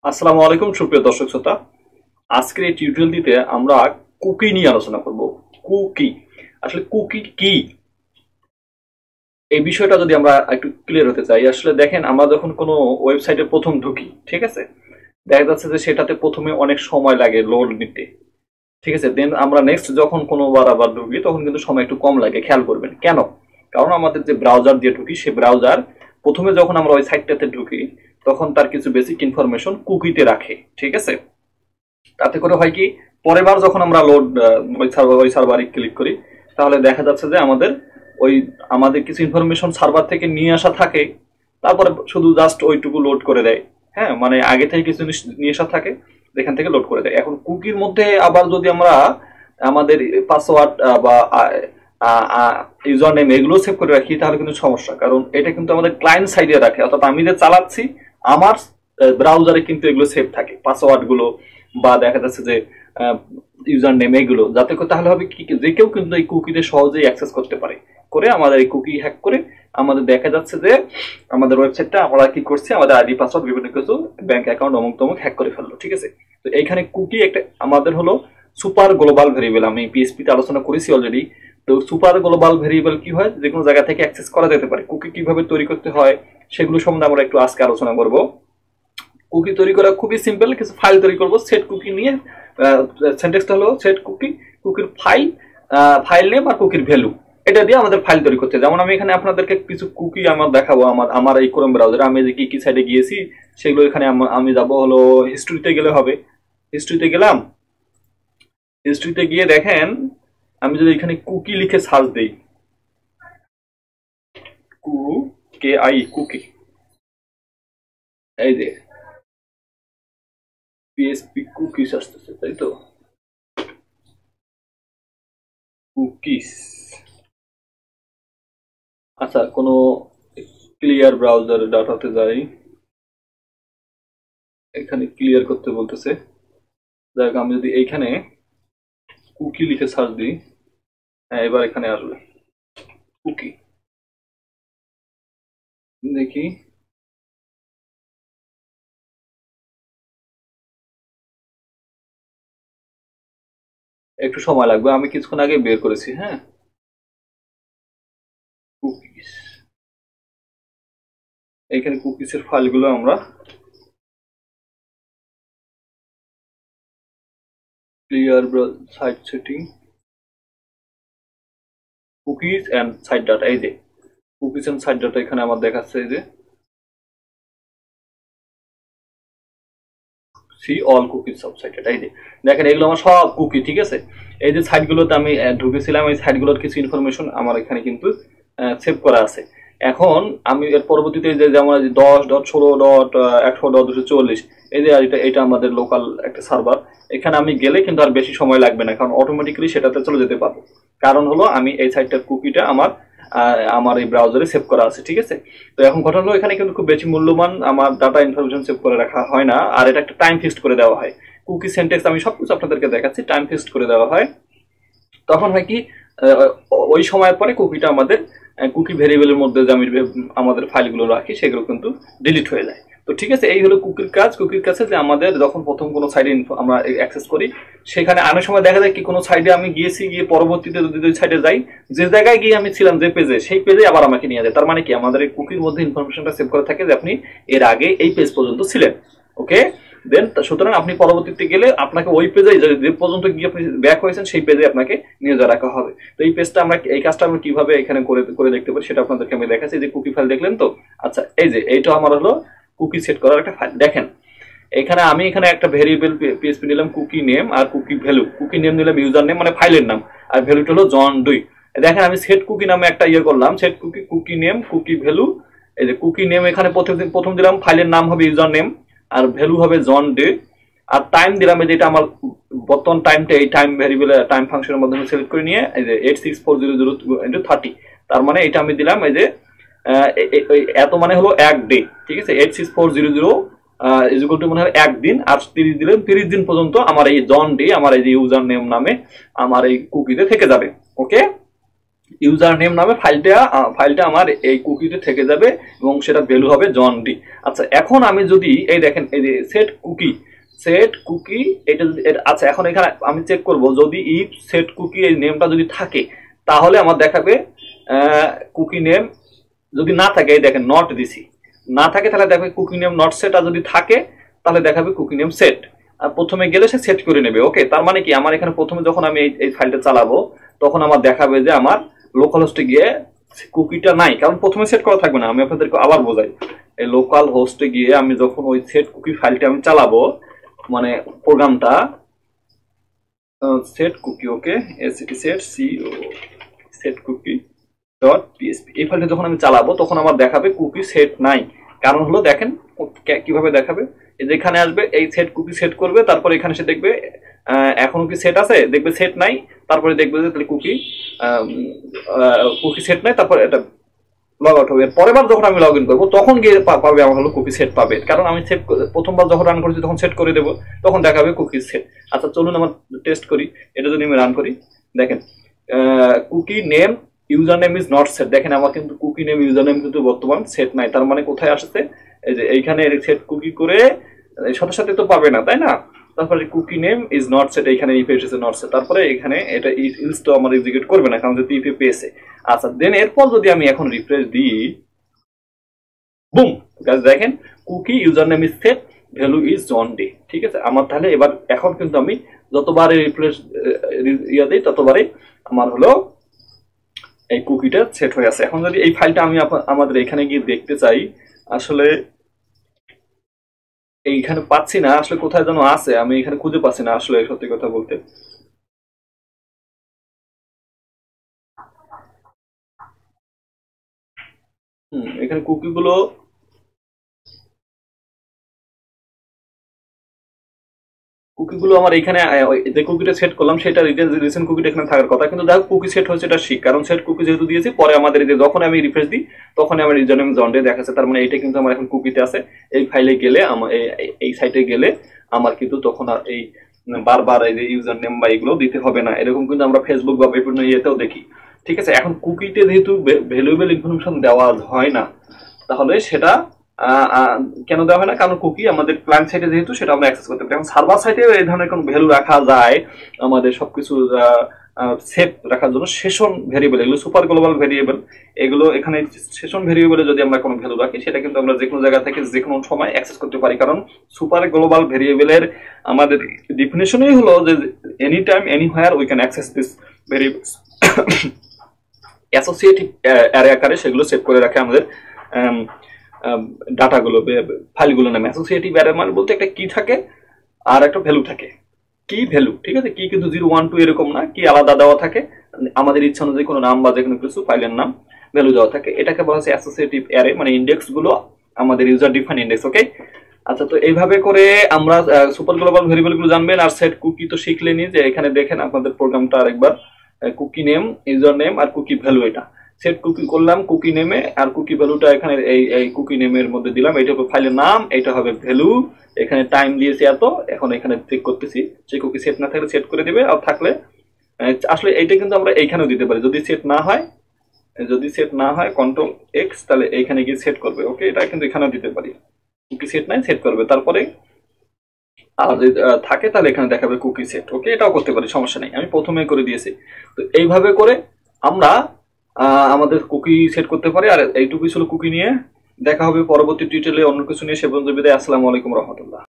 আসসালামু আলাইকুম সুপ্রিয় দর্শক শ্রোতা। আজকের এই টিউটোরিয়ালটিতে আমরা কুকি নিয়ে আলোচনা করব। কুকি আসলে কুকি কি, এই বিষয়টা যদি আমরা একটু ক্লিয়ার হতে চাই। আসলে দেখেন, আমরা যখন কোনো ওয়েবসাইটে প্রথম ঢুকি, ঠিক আছে, দেখা যাচ্ছে যে সেটাতে প্রথমে অনেক সময় লাগে লোড নিতে, ঠিক আছে। দেন আমরা নেক্সট যখন কোনোবার আবার ঢুকি তখন কিন্তু সময় একটু কম লাগে। খেয়াল করবেন কেন? কারণ আমাদের যে ব্রাউজার দিয়ে ঢুকি, সে ব্রাউজার প্রথমে যখন আমরা ওই সাইটটাতে ঢুকি তখন তার কিছু বেসিক ইনফরমেশন কুকিতে রাখে, ঠিক আছে। তাতে করে হয় কি, পরের বার যখন আমরা লোড ওই সার্ভারে ক্লিক করি তাহলে দেখা যাচ্ছে যে আমাদের কিছু ইনফরমেশন সার্ভার থেকে নিয়ে আসা থাকে, তারপরে শুধু জাস্ট ওইটুকু লোড করে দেয়। হ্যাঁ, মানে আগে থেকে কিছু জিনিস নিয়ে আসা থাকে, এখান থেকে লোড করে দেয়। এখন কুকির মধ্যে আবার যদি আমরা আমাদের পাসওয়ার্ড বা ইউজার নেম এগুলো সেভ করে রাখি তাহলে কিন্তু সমস্যা, কারণ এটা কিন্তু আমাদের ক্লায়েন্ট সাইডে রাখে, অর্থাৎ আমি যে চালাচ্ছি আমার ব্রাউজারে কিন্তু এগুলো সেভ থাকে, পাসওয়ার্ড গুলো বা দেখা যাচ্ছে যে ইউজার নেম এগুলো, যাতে করে তাহলে হবে কি, যে কেউ কিন্তু এই কুকিতে সহজেই অ্যাক্সেস করতে পারে। করে আমাদের এই কুকি হ্যাক করে আমাদের দেখা যাচ্ছে যে আমাদের ওয়েবসাইটটা আমরা কি করছি, আমাদের আইডি পাসওয়ার্ড বিভিন্ন কিছু ব্যাংক অ্যাকাউন্ট অমুক তমুক হ্যাক করে ফেললো, ঠিক আছে। তো এইখানে কুকি একটা আমাদের হলো সুপার গ্লোবাল ভেরিয়েবল। আমি পিএসপিতে আলোচনা করেছি অলরেডি। তো সুপার গ্লোবাল ভেরিয়েবল কি হয়, যে কোনো জায়গা থেকে অ্যাক্সেস করা যেতে পারে। কুকি কিভাবে তৈরি করতে হয় সেগুলো সম্বন্ধে আমরা একটু আজকে আলোচনা করব। কুকি তৈরি করা খুবই সিম্পল। কিছু ফাইল তৈরি করব সেট কুকি নিয়ে। সিনট্যাক্সটা হলো সেট কুকি, কুকির ফাইল নেম আর কুকির ভ্যালু, এটা দিয়ে আমাদের ফাইল তৈরি করতে। যেমন আমি এখানে আপনাদেরকে কিছু কুকি আমার দেখাবো। আমার এই ক্রোম ব্রাউজারে আমি যে কি সাইডে গিয়েছি সেগুলো এখানে আমি যাব হলো হিস্ট্রিতে গেলে হবে। হিস্ট্রিতে গেলাম। হিস্ট্রিতে গিয়ে দেখেন, আমি যদি এখানে কুকি লিখে সার্চ দিই, কুকি, এই যে পিএসপি কুকিজ আসতেছে, তাই তো, কুকিজ। আচ্ছা, কোনো ক্লিয়ার ব্রাউজার ডাটাতে যাই, এখানে ক্লিয়ার করতে বলতেছে। যাই হোক, আমি যদি এইখানে কুকি লিখে সার্চ দিই, হ্যাঁ এবার এখানে আসবে কুকি। দেখি, একটু সময় লাগবে, আমি কিছুক্ষণ আগে বের করেছি। হ্যাঁ, কুকিজ, এইখানে কুকিজের ফাইলগুলো আমরা clear site setting, cookies and site data, এই যে কুকিজ এন্ড সাইট ডাটা এখানে আমার দেখাচ্ছে। এই যে সি অল কুকিজ সাবসাইটেড, এই যে দেখেন এগুলো আমার সব কুকি, ঠিক আছে। এই যে সাইটগুলোতে আমি ঢুকেছিলাম, এই সাইটগুলোর কিছু ইনফরমেশন আমার এখানে কিন্তু সেভ করা আছে। এখন আমি এর পরবর্তীতে যে যেমন 10.16.100.240, এই যে এটা আমাদের লোকাল একটা সার্ভার। এখানে আমি গেলে কিন্তু আর বেশি সময় লাগবে না, কারণ অটোমেটিক্যালি সেটাতে চলে যেতে পারবো। কারণ হলো আমি এই সাইটটার কুকিটা আমার এই ব্রাউজারে সেভ করা আছে, ঠিক আছে। তো এখন ঘটনা হলো, এখানে কিন্তু খুব বেশি মূল্যবান আমার ডাটা ইনফরমেশন সেভ করে রাখা হয় না, আর এটা একটা টাইম ফিক্সড করে দেওয়া হয়। কুকি সিনট্যাক্স আমি সবকিছু আপনাদেরকে দেখাচ্ছি, টাইম ফিক্সড করে দেওয়া হয়। তখন হয় কি, ওই সময়ের পরে কুকিটা আমাদের কুকি ভেরিয়েবলের মধ্যে যে আমি আমাদের ফাইলগুলো রাখি সেগুলো কিন্তু ডিলিট হয়ে যায়। তো ঠিক আছে, এই হলো কুকির কাজ। কুকির কাছে যে আমাদের যখন প্রথম কোনো সাইডে আমরা অ্যাক্সেস করি, সেখানে অনেক সময় দেখা যায় কি, কোনো সাইডে আমি গিয়েছি, গিয়ে পরবর্তীতে যদি ওই সাইডে যাই, যে জায়গায় গিয়ে আমি ছিলাম যে পেজে, সেই পেজে আবার আমাকে নিয়ে যায়। তার মানে কি, আমাদের এই কুকির মধ্যে ইনফরমেশনটা সেভ করা থাকে যে আপনি এর আগে এই পেজ পর্যন্ত ছিলেন। ওকে, দেন সুতরাং আপনি পরবর্তীতে গেলে আপনাকে ওই পেজে যে পর্যন্ত গিয়ে আপনি ব্যাক হয়েছেন সেই পেজে আপনাকে নিয়ে যা রাখা হবে। তো এই পেজটা আমরা, এই কাজটা আমরা কিভাবে এখানে করে দেখতে পারি সেটা আপনাদেরকে আমি দেখাচ্ছি। যে কুকি ফাইল দেখলেন তো, আচ্ছা এই যে এইটা আমার হলো কুকি সেট করার একটা ফাইল। দেখেন এখানে আমি একটা ভেরিয়েবল পিএসপি নিলাম, কুকি নেম আর কুকি ভ্যালু। কুকি নেম নিলাম ইউজার নেম মানে ফাইলের নাম, আর ভ্যালুটা হলো জন2। দেখেন আমি সেট কুকি নামে একটা করলাম, set cookie, cookie name, cookie value. এই যে কুকি নেম এখানে প্রথম দিলাম, ফাইলের নাম হবে ইউজার নেম, আর ভ্যালু হবে জন2। আর টাইম দিলাম, যেটা আমার বর্তমান টাইমটা এই টাইম ভ্যারিয়েবল টাইম ফাংশনের মাধ্যমে সিলেক্ট করে নিয়ে, এই যে 86400 তার মানে এটা আমি দিলাম এই যে এত মানে হলো এক ডে, ঠিক আছে। 86400 ইকুয়াল টু মানে হয় একদিন, আর 30 দিলেন, 30 দিন পর্যন্ত আমার এই জন ডে আমার এই যে ইউজার নেম নামে আমার এই কুকিতে থেকে যাবে। ওকে, ইউজার নেম নামে ফাইলটা আমার এই কুকিতে থেকে যাবে এবং সেটা ভ্যালু হবে জন ডি। আচ্ছা, এখন আমি যদি এই দেখেন এই যে সেট কুকি এটা যদি আচ্ছা, এখন এখানে আমি চেক করব যদি ইফ সেট কুকি এই নেমটা যদি থাকে তাহলে আমার দেখাবে কুকি নেম। যদি না থাকে এই দেখেন নট দিছি, না থাকে তাহলে দেখবে কুকি নেম নট সেট, আর যদি থাকে তাহলে দেখাবে কুকি নেম সেট। আর প্রথমে গেলে সে সেট করে নেবে। ওকে, তার মানে কি আমার এখানে প্রথমে যখন আমি এই ফাইলটা চালাবো তখন আমার দেখাবে যে আমার লোকাল হোস্টে গিয়ে কুকিটা নাই, কারণ প্রথমে সেট করা থাকবে না। আমি আপনাদেরকে আবার বোঝাই, এই লোকাল হোস্টে গিয়ে আমি যখন ওই সেট কুকি ফাইলটা আমি চালাবো, মানে প্রোগ্রামটা set cookie, okay set cookie dot PSP, এই ফাইলটা যখন আমি চালাবো তখন আমার দেখাবে কুকি সেট নাই। কারণ হলো দেখেন কিভাবে দেখাবে, যেখানে আসবে এই সেট কুকি সেট করবে, তারপর এখানে সে দেখবে এখনো কি সেট আছে, দেখবে সেট নাই, তারপরে দেখবে যে তাহলে কুকি সেট নাই, তারপর এটা লগ আউট হবে। পরের বার যখন আমি লগ ইন করবো তখন গিয়ে পাবে আমার হলো কুকি সেট পাবে, কারণ আমি সেট প্রথমবার যখন রান করেছি তখন সেট করে দেবো, তখন দেখাবে কুকি সেট। আচ্ছা চলুন আমার টেস্ট করি, এটা যদি আমি রান করি দেখেন cookie name username is not set. দেখেন আমার কিন্তু কুকি নেম ইউজার নেম কিন্তু বর্তমান সেট নাই, তার মানে কোথায় আসছে, এই যে এইখানে সেট কুকি করে সাথে সাথে তো পাবে না, তাই না? তারপরে cookie name is not set, এইখানে ইফে এসেছে নট সেট, তারপরে এখানে এটা ইলস তো আমার এক্সিকিউট করবে না কারণ যেহেতু ইফে পেয়েছে। আচ্ছা দেন এরপর যদি আমি এখন রিফ্রেশ দিই, বুম গাইস দেখেন cookie username is set, value is John Doe. ঠিক আছে, আমার তাহলে এবার এখন কিন্তু আমি যতবারে রিফ্রেশ দিই ততবারে আমার হলো এই কুকিটা সেট হয়ে আছে। এখন যদি এই ফাইলটা আমি আমাদের এখানে গিয়ে দেখতে চাই, আসলে এইখানে পাচ্ছি না, আসলে কোথায় যেন আছে, আমি এখানে খুঁজে পাচ্ছি না আসলে সত্যি কথা বলতে। এখানে কুকিগুলো আমার এখানে যে কুকিটা সেট করলাম সেটা রিসেন্ট কুকিটা এখানে থাকার কথা, কিন্তু দেখো কুকি সেট হয়েছে এটা শিখ, কারণ সেট কুকি যেহেতু দিয়েছি পরে আমাদের যখন আমি রিফ্রেশ দিই তখন আমার ইউজার নেম জন্ডে দেখাচ্ছে, তার মানে এটা কিন্তু আমার এখন কুকিতে আছে। এই ফাইলে গেলে এই সাইটে গেলে আমার কিন্তু তখন আর এই বারবার এই যে ইউজার নেম বা এগুলো দিতে হবে না, এরকম কিন্তু আমরা ফেসবুক বা বিভিন্ন ইয়েতেও দেখি। ঠিক আছে, এখন কুকিতে যেহেতু ভ্যালুয়েবল ইনফরমেশন দেওয়া হয় না, তাহলে সেটা কেন দেওয়া হয় না, কারণ কুকি আমাদের ক্লায়েন্ট সাইটে যেহেতু সেটা আমরা অ্যাক্সেস করতে পারি। এখন সার্ভার সাইটে এই ধরনের কোনো ভ্যালু রাখা যায়, আমাদের সবকিছু সেভ রাখার জন্য সেশন ভেরিয়েবল, এগুলো সুপার গ্লোবাল ভেরিয়েবল, এগুলো এখানে সেশন ভেরিয়েবলে যদি আমরা কোনো ভ্যালু রাখি সেটা কিন্তু আমরা যে কোনো জায়গা থেকে যে কোনো সময় অ্যাক্সেস করতে পারি, কারণ সুপার গ্লোবাল ভেরিয়েবলের আমাদের ডিফিনেশনই হলো যে any time anywhere we can access this variables. Associative array আকারে সেগুলো সেভ করে রাখে আমাদের ডাটাগুলো, ফাইলগুলো নামে। অ্যাসোসিয়েটিভ অ্যারে মানে বলতে একটা কি থাকে আর একটা ভ্যালু থাকে, কি ভ্যালু। ঠিক আছে, কি কিন্তু 0 1 2 এরকম না, কি আলাদা দেওয়া থাকে, আমাদের ইচ্ছা অনুযায়ী কোনো নাম বা যে কোনো কিছু ফাইলের নাম ভ্যালু দেওয়া থাকে, এটাকে বলা হচ্ছে অ্যাসোসিয়েটিভ অ্যারে, মানে ইন্ডেক্স গুলো আমাদের ইউজার ডিফাইন ইন্ডেক্স। ওকে, আচ্ছা তো এইভাবে করে আমরা সুপার গ্লোবাল ভেরিয়েবল গুলো জানবেন। আর সেট কুকি তো শিখলেনি, যে এখানে দেখেন আপনাদের প্রোগ্রামটা আরেকবার, কুকি নেম ইউজার নেম আর কুকি ভ্যালু, এটা সেট কুকি করলাম কুকি নেমে, আর কুকি ভ্যালুটা এখানে এই কুকি নেমের মধ্যে দিলাম, এটা হবে ফাইলের নাম, এটা হবে ভ্যালু, এখানে টাইম দিয়েছি এত, এখন এখানে চেক করতেছি যে কুকি সেট না থাকলে সেট করে দিবে, আর থাকলে আসলে এইটা কিন্তু আমরা এইখানেও দিতে পারি, যদি সেট না হয় কন্ট্রোল এক্স, তাহলে এইখানে গিয়ে সেট করবে। ওকে, এটা কিন্তু এখানেও দিতে পারি, কুকি সেট নাই সেট করবে, তারপরে আর যদি থাকে তাহলে এখানে দেখাবে কুকি সেট। ওকে, এটাও করতে পারি, সমস্যা নেই, আমি প্রথমে করে দিয়েছি। তো এইভাবে করে আমরা আমাদের কুকি সেট করতে পারি। আর এইটুকুই ছিল কুকি নিয়ে, দেখা হবে পরবর্তী টিউটোরিয়ালে অন্য কিছু নিয়ে। সে পর্যন্ত বিদায়, আসসালামু আলাইকুম রহমতুল্লাহ।